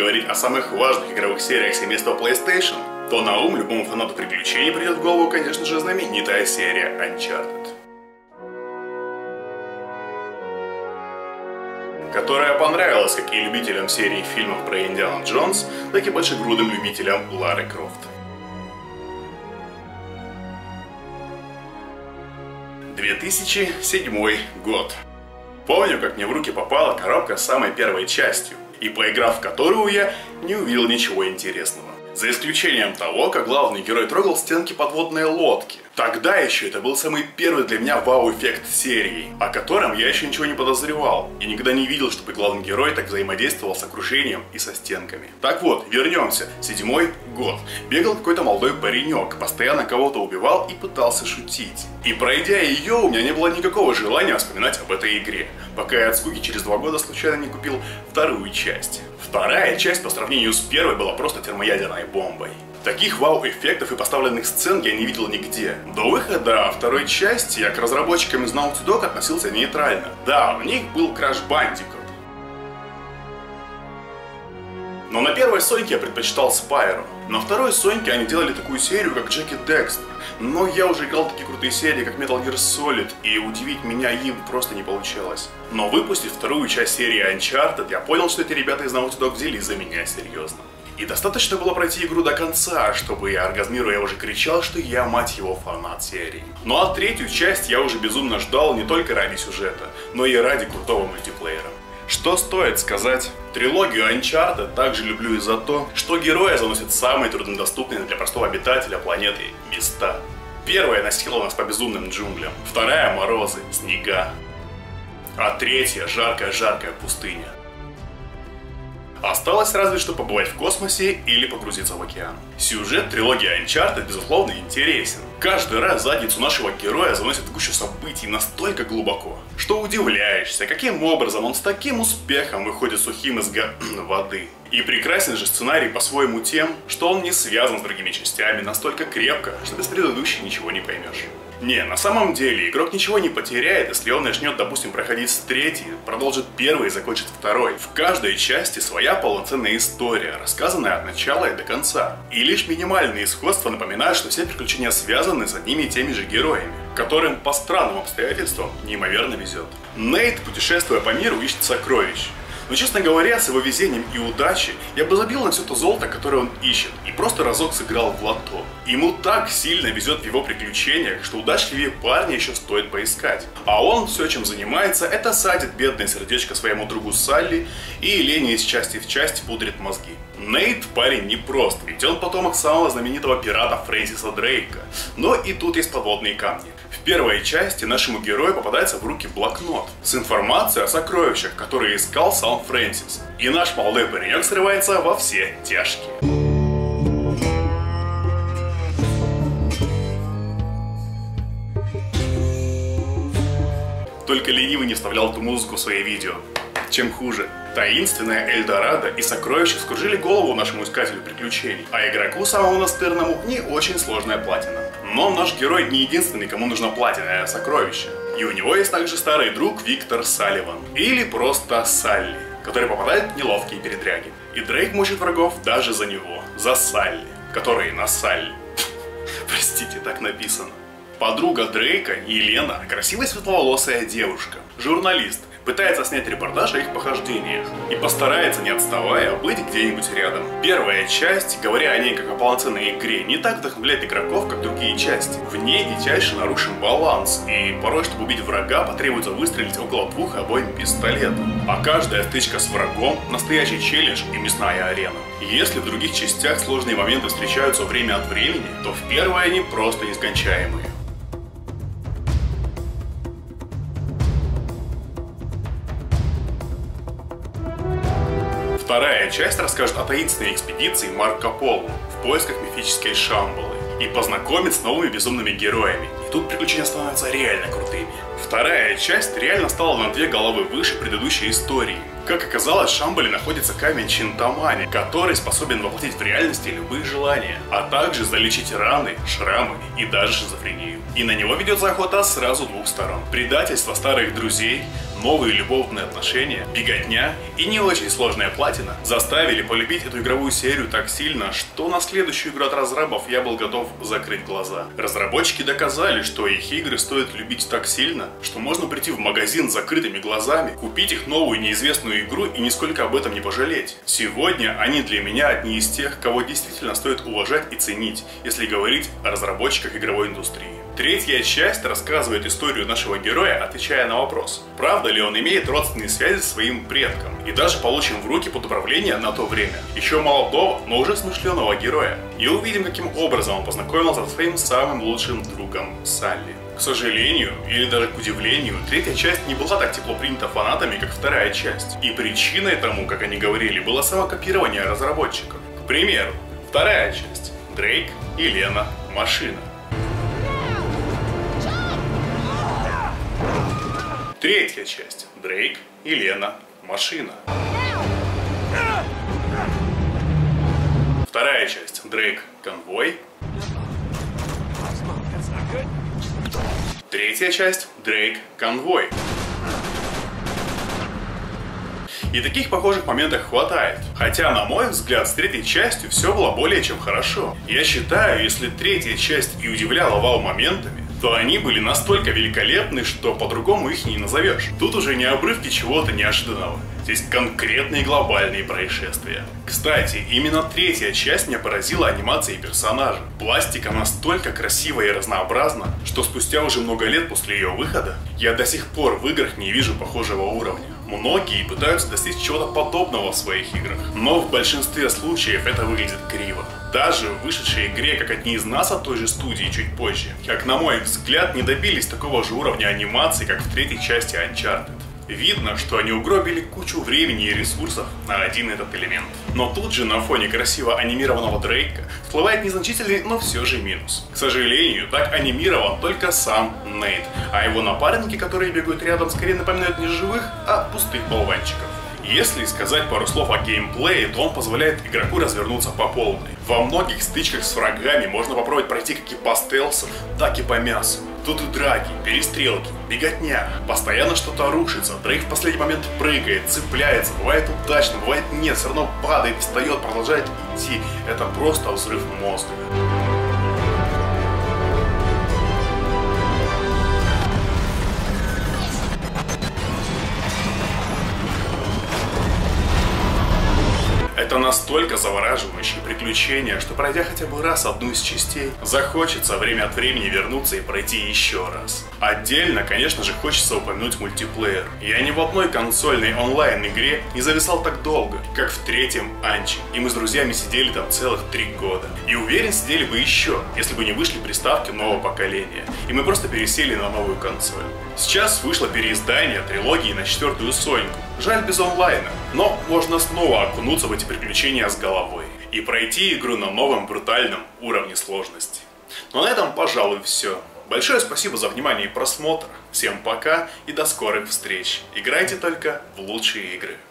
говорить о самых важных игровых сериях семейства PlayStation, то на ум любому фанату приключений придет в голову, конечно же, знаменитая серия Uncharted, которая понравилась как и любителям серии фильмов про Индиану Джонс, так и большегрудым любителям Лары Крофт. 2007 год. Помню, как мне в руки попала коробка с самой первой частью, и поиграв в которую я не увидел ничего интересного. За исключением того, как главный герой трогал стенки подводной лодки. Тогда еще это был самый первый для меня вау-эффект серии, о котором я еще ничего не подозревал, и никогда не видел, чтобы главный герой так взаимодействовал с окружением и со стенками. Так вот, вернемся. 7-й год. Бегал какой-то молодой паренек, постоянно кого-то убивал и пытался шутить. И пройдя ее, у меня не было никакого желания вспоминать об этой игре, пока я от скуки через 2 года случайно не купил вторую часть. Вторая часть по сравнению с первой была просто термоядерной бомбой. Таких вау-эффектов и поставленных сцен я не видел нигде. До выхода второй части я к разработчикам из Naughty Dog относился нейтрально. Да, в них был Crash Bandicoot. Но на первой Соньке я предпочитал Spyro. На второй Соньке они делали такую серию, как Джек и Декстер. Но я уже играл в такие крутые серии, как Metal Gear Solid, и удивить меня им просто не получалось. Но выпустив вторую часть серии Uncharted, я понял, что эти ребята из Naughty Dog взялись за меня серьезно. И достаточно было пройти игру до конца, чтобы я, оргазмируя, уже кричал, что я, мать его, фанат серии. Ну а третью часть я уже безумно ждал не только ради сюжета, но и ради крутого мультиплеера. Что стоит сказать? Трилогию Uncharted также люблю и за то, что героя заносят самые труднодоступные для простого обитателя планеты места. Первая носила нас по безумным джунглям, вторая — морозы, снега, а третья — жаркая-жаркая пустыня. Осталось разве что побывать в космосе или погрузиться в океан. Сюжет трилогии Uncharted, безусловно, интересен. Каждый раз задницу нашего героя заносит в гущу событий настолько глубоко, что удивляешься, каким образом он с таким успехом выходит сухим из воды. И прекрасен же сценарий по-своему тем, что он не связан с другими частями настолько крепко, что без предыдущей ничего не поймешь. Не, на самом деле, игрок ничего не потеряет, если он начнет, допустим, проходить с третьей, продолжит первый и закончит второй. В каждой части своя полноценная история, рассказанная от начала и до конца. И лишь минимальные сходства напоминают, что все приключения связаны с одними и теми же героями, которым по странным обстоятельствам неимоверно везет. Нейт, путешествуя по миру, ищет сокровищ. Но, честно говоря, с его везением и удачей я бы забил на все то золото, которое он ищет, и просто разок сыграл в лото. Ему так сильно везет в его приключениях, что удачливее парня еще стоит поискать. А он все, чем занимается, это садит бедное сердечко своему другу Салли и лени из части в часть пудрит мозги. Нейт парень непрост, ведь он потомок самого знаменитого пирата Фрэнсиса Дрейка. Но и тут есть подводные камни. В первой части нашему герою попадается в руки блокнот с информацией о сокровищах, которые искал сам Фрэнсис. И наш молодой паренек срывается во все тяжкие. Только ленивый не вставлял эту музыку в свои видео. Чем хуже. Таинственная Эльдорадо и сокровища вскружили голову нашему искателю приключений, а игроку самому настырному не очень сложная платина. Но наш герой не единственный, кому нужна платина, а сокровища. И у него есть также старый друг Виктор Салливан, или просто Салли, который попадает в неловкие передряги. И Дрейк мучит врагов даже за него, за Салли, который на Салли. Простите, так написано. Подруга Дрейка, Елена, красивая светловолосая девушка, журналист, пытается снять репортаж о их похождениях и постарается, не отставая, быть где-нибудь рядом. Первая часть, говоря о ней как о полноценной игре, не так вдохновляет игроков, как другие части. В ней дичайше нарушен баланс, и порой, чтобы убить врага, потребуется выстрелить около 2 обоим пистолетов. А каждая стычка с врагом – настоящий челлендж и мясная арена. Если в других частях сложные моменты встречаются время от времени, то в первой они просто нескончаемые. Вторая часть расскажет о таинственной экспедиции Марко Поло в поисках мифической Шамбалы и познакомит с новыми безумными героями. И тут приключения становятся реально крутыми. Вторая часть реально стала на 2 головы выше предыдущей истории. Как оказалось, в Шамбале находится камень Чинтамани, который способен воплотить в реальности любые желания, а также залечить раны, шрамы и даже шизофрению. И на него ведется охота сразу 2 сторон. Предательство старых друзей, новые любовные отношения, беготня и не очень сложная платина заставили полюбить эту игровую серию так сильно, что на следующую игру от разрабов я был готов закрыть глаза. Разработчики доказали, что их игры стоит любить так сильно, что можно прийти в магазин с закрытыми глазами, купить их новую неизвестную игру и нисколько об этом не пожалеть. Сегодня они для меня одни из тех, кого действительно стоит уважать и ценить, если говорить о разработчиках игровой индустрии. Третья часть рассказывает историю нашего героя, отвечая на вопрос, правда ли он имеет родственные связи с своим предком, и даже получим в руки под управление на то время еще молодого, но уже смышленого героя. И увидим, каким образом он познакомился со своим самым лучшим другом Салли. К сожалению, или даже к удивлению, третья часть не была так тепло принята фанатами, как вторая часть. И причиной тому, как они говорили, было самокопирование разработчиков. К примеру, вторая часть. Дрейк и Лена. Машина. Третья часть. Дрейк и Лена. Машина. Вторая часть. Дрейк. Конвой. Третья часть. Дрейк. Конвой. И таких похожих моментов хватает. Хотя, на мой взгляд, с третьей частью все было более чем хорошо. Я считаю, если третья часть и удивляла вау-моментами, то они были настолько великолепны, что по-другому их не назовешь. Тут уже не обрывки чего-то неожиданного. Здесь конкретные глобальные происшествия. Кстати, именно третья часть меня поразила анимацией персонажа. Пластика настолько красива и разнообразна, что спустя уже много лет после ее выхода я до сих пор в играх не вижу похожего уровня. Многие пытаются достичь чего-то подобного в своих играх, но в большинстве случаев это выглядит криво. Даже в вышедшей игре, как одни из нас от той же студии чуть позже, как на мой взгляд, не добились такого же уровня анимации, как в третьей части Uncharted. Видно, что они угробили кучу времени и ресурсов на один этот элемент. Но тут же на фоне красиво анимированного Дрейка всплывает незначительный, но все же минус. К сожалению, так анимирован только сам Нейт, а его напарники, которые бегают рядом, скорее напоминают не живых, а пустых болванчиков. Если сказать пару слов о геймплее, то он позволяет игроку развернуться по полной. Во многих стычках с врагами можно попробовать пройти как и по стелсу, так и по мясу. Тут и драки, перестрелки, беготня, постоянно что-то рушится, Дрейк в последний момент прыгает, цепляется, бывает удачно, бывает нет, все равно падает, встает, продолжает идти. Это просто взрыв мозга. Это настолько завораживающее приключение, что пройдя хотя бы раз одну из частей, захочется время от времени вернуться и пройти еще раз. Отдельно, конечно же, хочется упомянуть мультиплеер. Я ни в одной консольной онлайн-игре не зависал так долго, как в третьем Анчи, и мы с друзьями сидели там целых 3 года. И уверен, сидели бы еще, если бы не вышли приставки нового поколения, и мы просто пересели на новую консоль. Сейчас вышло переиздание трилогии на 4-ю Соньку. Жаль, без онлайна, но можно снова окунуться в эти приключения с головой и пройти игру на новом брутальном уровне сложности. Но на этом, пожалуй, все. Большое спасибо за внимание и просмотр. Всем пока и до скорых встреч. Играйте только в лучшие игры.